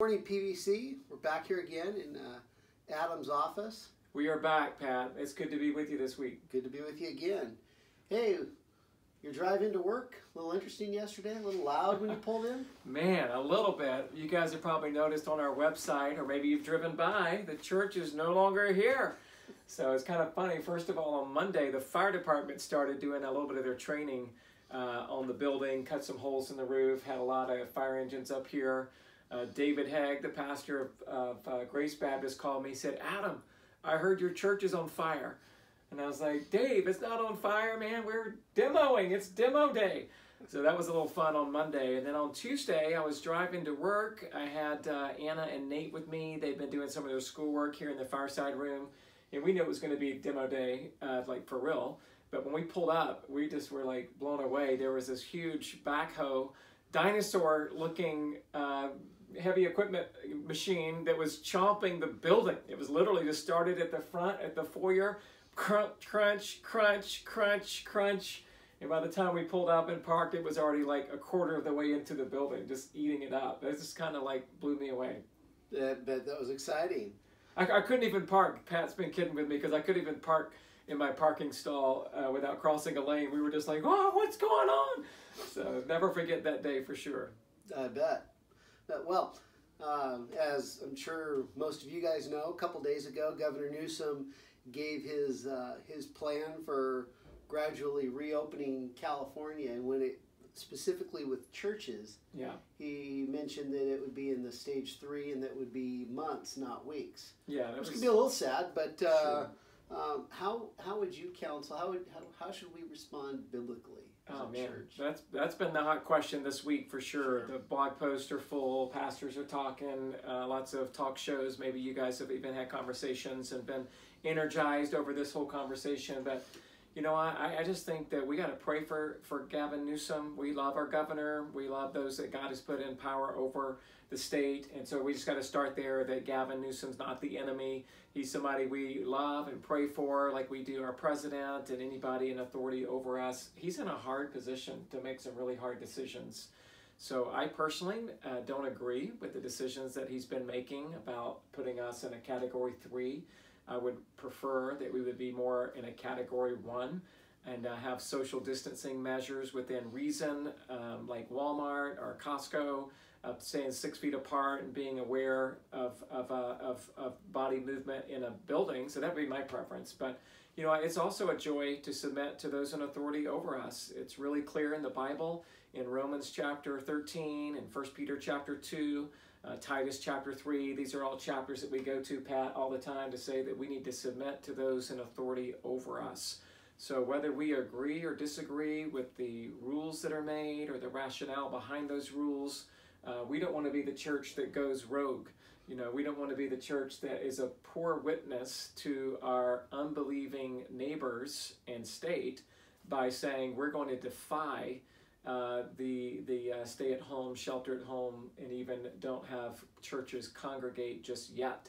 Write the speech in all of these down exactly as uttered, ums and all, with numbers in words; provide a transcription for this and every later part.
Morning, P V C. We're back here again in uh, Adam's office. We are back, Pat. It's good to be with you this week. Good to be with you again. Hey, your drive into work, a little interesting yesterday, a little loud when you pulled in? Man, a little bit. You guys have probably noticed on our website, or maybe you've driven by, the church is no longer here. So it's kind of funny. First of all, on Monday, the fire department started doing a little bit of their training uh, on the building, cut some holes in the roof, had a lot of fire engines up here. Uh, David Hegg, the pastor of, of uh, Grace Baptist, called me. He said, "Adam, I heard your church is on fire." And I was like, "Dave, it's not on fire, man. We're demoing. It's demo day." So that was a little fun on Monday. And then on Tuesday, I was driving to work. I had uh, Anna and Nate with me. They've been doing some of their schoolwork here in the fireside room. And we knew it was going to be demo day, uh, like for real. But when we pulled up, we just were like blown away. There was this huge backhoe, dinosaur-looking uh, heavy equipment machine that was chomping the building. It was literally just started at the front, at the foyer, crunch, crunch, crunch, crunch, crunch. And by the time we pulled up and parked, it was already like a quarter of the way into the building, just eating it up. It just kind of like blew me away. Yeah, but that was exciting. I, I couldn't even park. Pat's been kidding with me because I couldn't even park in my parking stall uh, without crossing a lane. We were just like, "Oh, what's going on?" So never forget that day for sure. I bet. But, well, um, as I'm sure most of you guys know, a couple days ago, Governor Newsom gave his uh, his plan for gradually reopening California, and when it specifically with churches, yeah, he mentioned that it would be in the stage three, and that would be months, not weeks. Yeah, that which was, could be a little sad, but uh, sure. um, how how would you counsel? How would how, how should we respond biblically? Oh man, church? that's that's been the hot question this week for sure. Sure. The blog posts are full. Pastors are talking. Uh, lots of talk shows. Maybe you guys have even had conversations and been energized over this whole conversation. But you know, I, I just think that we got to pray for for Gavin Newsom. We love our governor. We love those that God has put in power over the state, and so we just got to start there. That Gavin Newsom's not the enemy. He's somebody we love and pray for, like we do our president and anybody in authority over us. He's in a hard position to make some really hard decisions. So I personally uh, don't agree with the decisions that he's been making about putting us in a category three. I would prefer that we would be more in a category one and uh, have social distancing measures within reason, um, like Walmart or Costco, uh, staying six feet apart and being aware of of, uh, of of body movement in a building. So that would be my preference. But you know, it's also a joy to submit to those in authority over us. It's really clear in the Bible, in Romans chapter thirteen and First Peter chapter two, uh, Titus chapter three. These are all chapters that we go to, Pat, all the time to say that we need to submit to those in authority over us. So whether we agree or disagree with the rules that are made or the rationale behind those rules, uh, we don't want to be the church that goes rogue. You know, we don't want to be the church that is a poor witness to our unbelieving neighbors and state by saying we're going to defy uh, the the uh, stay-at-home, shelter-at-home, and even don't have churches congregate just yet.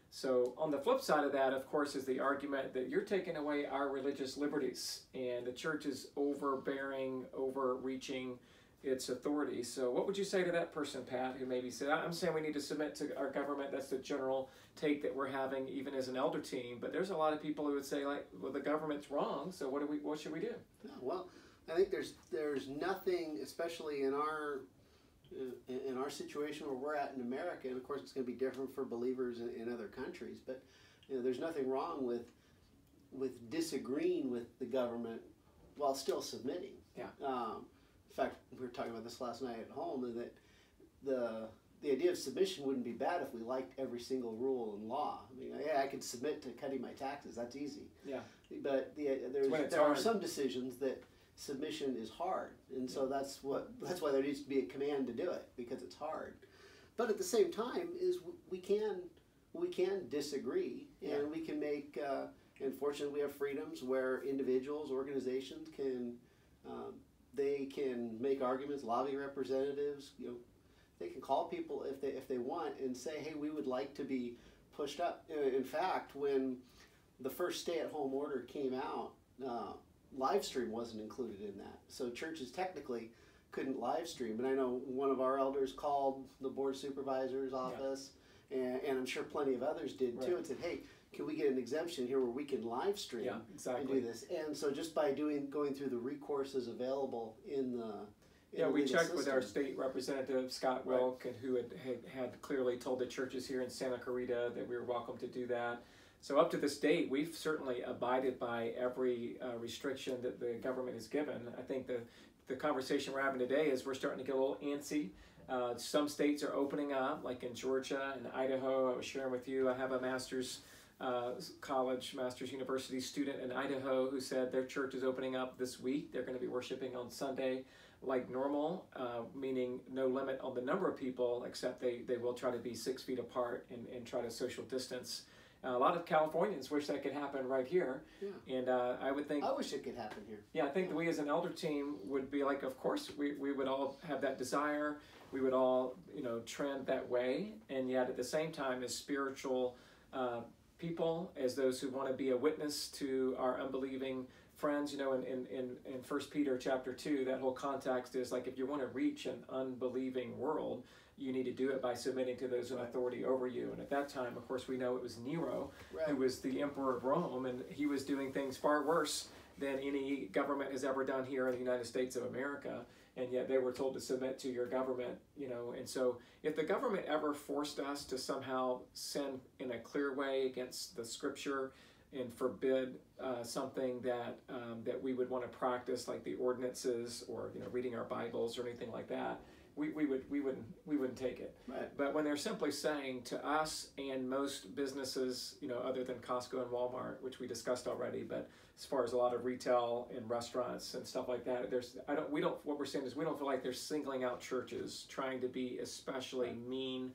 So on the flip side of that, of course, is the argument that you're taking away our religious liberties, and the church is overbearing, overreaching its authority. So what would you say to that person, Pat, who maybe said, I'm saying we need to submit to our government. That's the general take that we're having even as an elder team. But there's a lot of people who would say, like, well, the government's wrong, so what do we? What should we do? Yeah, well, I think there's there's nothing, especially in our in our situation where we're at in America, and of course it's going to be different for believers in, in other countries, but you know, there's nothing wrong with with disagreeing with the government while still submitting. Yeah. Um, in fact, we were talking about this last night at home, and that the the idea of submission wouldn't be bad if we liked every single rule and law. I mean, yeah, I could submit to cutting my taxes. That's easy. Yeah. But the, there's, there hard. are some decisions that submission is hard, and so that's what that's why there needs to be a command to do it, because it's hard. But at the same time, is we can we can disagree, and yeah. we can make. Uh, and fortunately, we have freedoms where individuals, organizations can um, they can make arguments, lobby representatives. You know, they can call people if they if they want and say, hey, we would like to be pushed up. In fact, when the first stay-at-home order came out, uh, live stream wasn't included in that. So churches technically couldn't live stream. And I know one of our elders called the board supervisor's office, yeah. and, and I'm sure plenty of others did too, right. and said, hey, can we get an exemption here where we can live stream yeah, exactly. and do this? And so just by doing going through the recourses available in the in yeah, the we checked system. with our state representative Scott Wilk, right. and who had, had had clearly told the churches here in Santa Clarita that we were welcome to do that. So up to this date, we've certainly abided by every uh, restriction that the government has given. I think the the conversation we're having today is we're starting to get a little antsy. Uh, some states are opening up, like in Georgia and Idaho. I was sharing with you, I have a master's uh, college, master's university student in Idaho who said their church is opening up this week. They're going to be worshiping on Sunday like normal, uh, meaning no limit on the number of people, except they, they will try to be six feet apart and, and try to social distance. Uh, a lot of Californians wish that could happen right here, yeah. and uh, I would think... I wish it could happen here. Yeah, I think that we as an elder team would be like, of course, we, we would all have that desire. We would all, you know, trend that way, and yet at the same time, as spiritual uh, people, as those who want to be a witness to our unbelieving friends, you know, in, in, in, in First Peter chapter two, that whole context is like, if you want to reach an unbelieving world, you need to do it by submitting to those in authority over you. And at that time, of course, we know it was Nero, right. who was the emperor of Rome, and he was doing things far worse than any government has ever done here in the United States of America. And yet they were told to submit to your government, you know. And so if the government ever forced us to somehow sin in a clear way against the scripture and forbid uh, something that um, that we would want to practice, like the ordinances or, you know, reading our Bibles or anything like that, we, we would we wouldn't we wouldn't take it. Right. But when they're simply saying to us and most businesses, you know, other than Costco and Walmart, which we discussed already, but as far as a lot of retail and restaurants and stuff like that, there's I don't we don't what we're saying is we don't feel like they're singling out churches, trying to be especially mean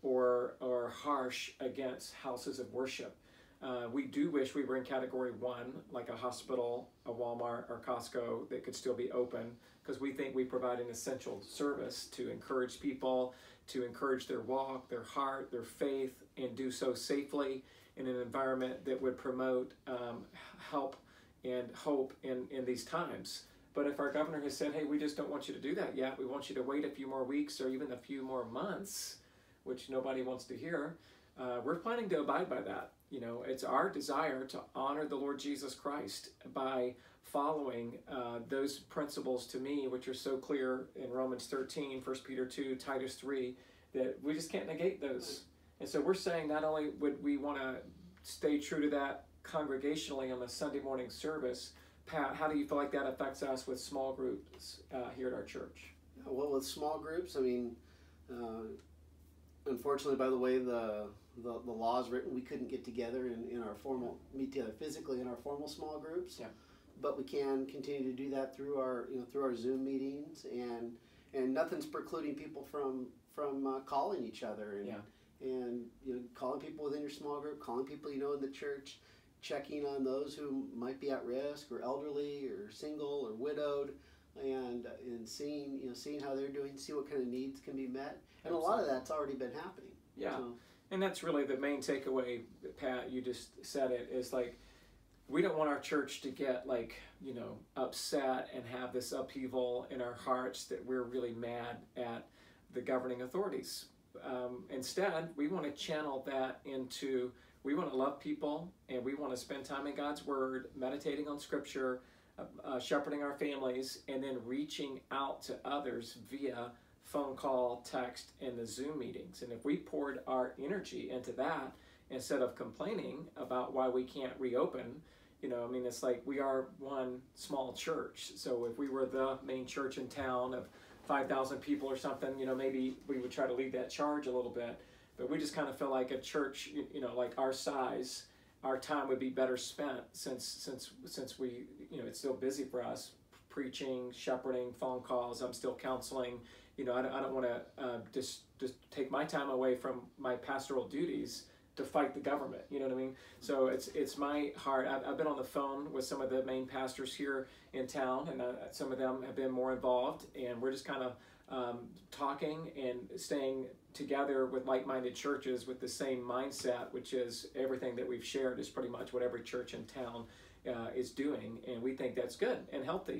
or or harsh against houses of worship. Uh, we do wish we were in category one, like a hospital, a Walmart, or Costco that could still be open, because we think we provide an essential service to encourage people, to encourage their walk, their heart, their faith, and do so safely in an environment that would promote um, help and hope in, in these times. But if our governor has said, hey, we just don't want you to do that yet, we want you to wait a few more weeks or even a few more months, which nobody wants to hear, uh, we're planning to abide by that. You know, it's our desire to honor the Lord Jesus Christ by following uh, those principles to me, which are so clear in Romans thirteen, First Peter two, Titus three, that we just can't negate those. And so we're saying not only would we want to stay true to that congregationally on the Sunday morning service, Pat, how do you feel like that affects us with small groups uh, here at our church? Well, with small groups, I mean, uh, unfortunately, by the way the The, the law is written, we couldn't get together in, in our formal, meet together physically in our formal small groups. Yeah. But we can continue to do that through our, you know, through our Zoom meetings, and and nothing's precluding people from from uh, calling each other and yeah. and you know, calling people within your small group, calling people you know in the church, checking on those who might be at risk or elderly or single or widowed, and and seeing you know seeing how they're doing, see what kind of needs can be met, and Absolutely. A lot of that's already been happening. Yeah. So, and that's really the main takeaway, Pat, you just said it, is like, we don't want our church to get like, you know, upset and have this upheaval in our hearts that we're really mad at the governing authorities. Um, instead, we want to channel that into, we want to love people, and we want to spend time in God's Word, meditating on Scripture, uh, uh, shepherding our families, and then reaching out to others via phone call, text, and the Zoom meetings. And if we poured our energy into that instead of complaining about why we can't reopen, you know, I mean, it's like we are one small church. So if we were the main church in town of five thousand people or something, you know, maybe we would try to lead that charge a little bit. But we just kind of feel like a church, you know, like our size, our time would be better spent since since since we, you know, it's still busy for us, preaching, shepherding, phone calls. I'm still counseling. You know, I don't, I don't want to uh, just just take my time away from my pastoral duties to fight the government. You know what I mean? So it's it's my heart. I've, I've been on the phone with some of the main pastors here in town, and uh, some of them have been more involved, and we're just kind of um, talking and staying together with like-minded churches with the same mindset, which is everything that we've shared is pretty much what every church in town uh, is doing, and we think that's good and healthy.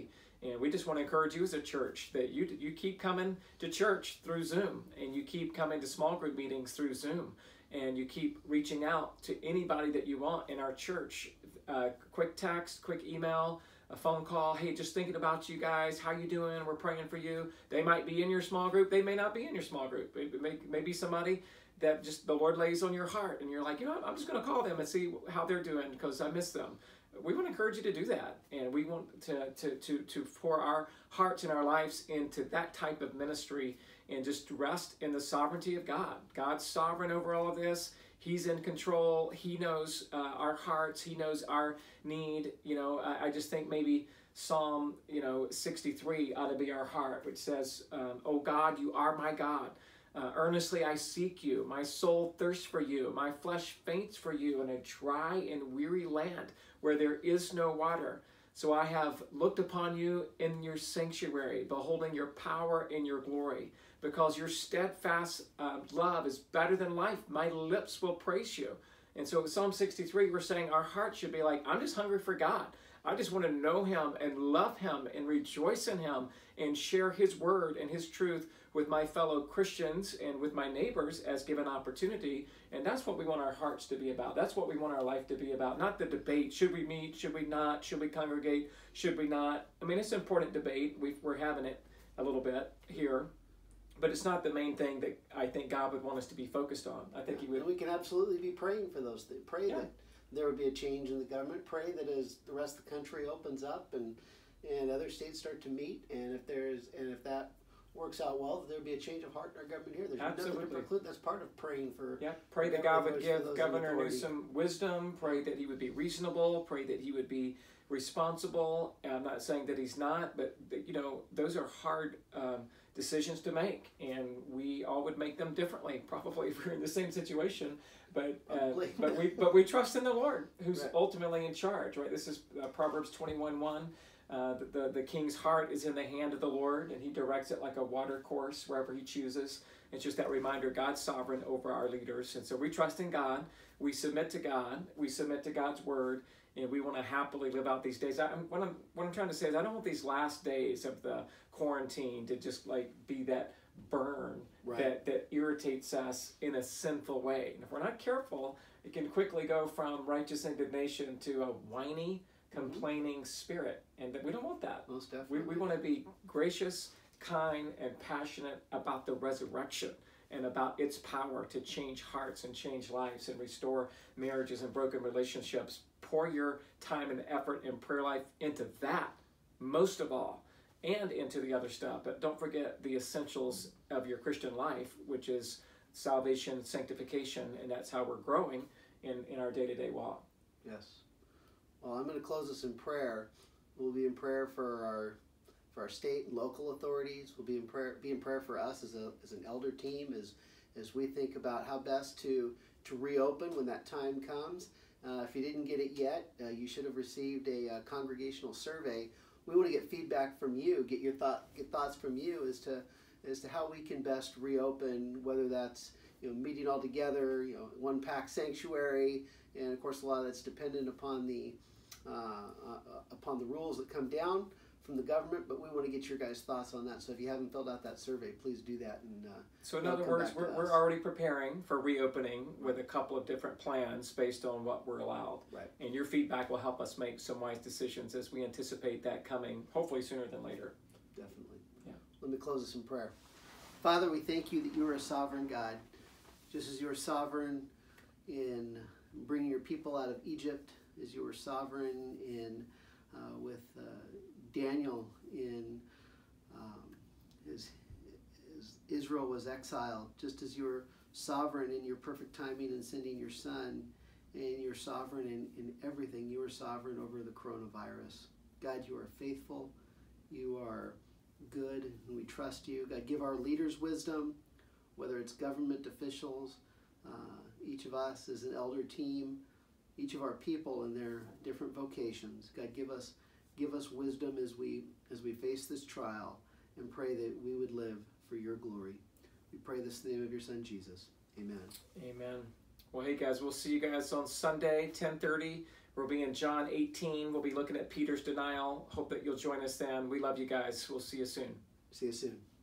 And we just want to encourage you as a church that you you keep coming to church through Zoom, and you keep coming to small group meetings through Zoom, and you keep reaching out to anybody that you want in our church. Uh, quick text, quick email, a phone call. Hey, just thinking about you guys. How you doing? We're praying for you. They might be in your small group. They may not be in your small group. Maybe, maybe, maybe somebody that just the Lord lays on your heart, and you're like, you know what? I'm just going to call them and see how they're doing because I miss them. We want to encourage you to do that, and we want to, to, to, to pour our hearts and our lives into that type of ministry and just rest in the sovereignty of God. God's sovereign over all of this. He's in control. He knows uh, our hearts. He knows our need. You know, I, I just think maybe Psalm, you know, sixty-three ought to be our heart, which says, um, "Oh God, you are my God. Uh, earnestly I seek you. My soul thirsts for you. My flesh faints for you in a dry and weary land where there is no water. So I have looked upon you in your sanctuary, beholding your power and your glory. Because your steadfast uh, love is better than life, my lips will praise you." And so in Psalm sixty-three, we're saying our heart should be like, I'm just hungry for God. I just want to know him and love him and rejoice in him and share his word and his truth with my fellow Christians and with my neighbors as given opportunity. And that's what we want our hearts to be about. That's what we want our life to be about. Not the debate. Should we meet? Should we not? Should we congregate? Should we not? I mean, it's an important debate. We've, we're having it a little bit here. But it's not the main thing that I think God would want us to be focused on. I think yeah. he would. And we can absolutely be praying for those things. Pray yeah. that there would be a change in the government. Pray that as the rest of the country opens up and and other states start to meet, and if there's and if that works out well, that there would be a change of heart in our government here. There's absolutely. nothing to preclude. That's part of praying for. Yeah. Pray that God would give Governor Newsom wisdom. Pray that he would be reasonable. Pray that he would be responsible. And I'm not saying that he's not, but you know, those are hard um, decisions to make, and we all would make them differently, probably if we're in the same situation. But uh, but we but we trust in the Lord, who's right. ultimately in charge. Right. This is uh, Proverbs twenty-one one. Uh, the, the the king's heart is in the hand of the Lord, and he directs it like a water course wherever he chooses. It's just that reminder: God's sovereign over our leaders, and so we trust in God. We submit to God. We submit to God's word. And we want to happily live out these days. I, what I'm what I'm trying to say is I don't want these last days of the quarantine to just like be that burn right. that, that irritates us in a sinful way. And if we're not careful, it can quickly go from righteous indignation to a whiny, complaining mm-hmm. spirit. And we don't want that. Most definitely. We, we want to be gracious, kind, and passionate about the resurrection and about its power to change hearts and change lives and restore marriages and broken relationships. Pour your time and effort and prayer life into that, most of all, and into the other stuff. But don't forget the essentials of your Christian life, which is salvation, sanctification, and that's how we're growing in, in our day-to-day walk. Yes. Well, I'm going to close this in prayer. We'll be in prayer for our for our state and local authorities. We'll be in prayer be in prayer for us as a as an elder team as as we think about how best to to reopen when that time comes. Uh, if you didn't get it yet, uh, you should have received a uh, congregational survey. We want to get feedback from you, get your thought, get thoughts from you as to as to how we can best reopen. Whether that's you know meeting all together, you know one packed sanctuary, and of course a lot of that's dependent upon the uh, uh, upon the rules that come down from the government. But we want to get your guys' thoughts on that. So if you haven't filled out that survey, please do that. And uh, so in other words, we're we're already preparing for reopening with a couple of different plans based on what we're allowed. Right. And your feedback will help us make some wise decisions as we anticipate that coming, hopefully sooner than later. Definitely. Yeah. Let me close this in prayer. Father, we thank you that you are a sovereign God, just as you are sovereign in bringing your people out of Egypt, as you were sovereign in uh, with. Uh, Daniel in um, as, as Israel was exiled, just as you were sovereign in your perfect timing in sending your son, and you're sovereign in, in everything. You are sovereign over the coronavirus. God, you are faithful. You are good, and we trust you. God, give our leaders wisdom, whether it's government officials, uh, each of us as an elder team, each of our people in their different vocations. God, give us Give us wisdom as we as we face this trial, and pray that we would live for your glory. We pray this in the name of your son, Jesus. Amen. Amen. Well, hey guys, we'll see you guys on Sunday, ten thirty, We'll be in John eighteen. We'll be looking at Peter's denial. Hope that you'll join us then. We love you guys. We'll see you soon. See you soon.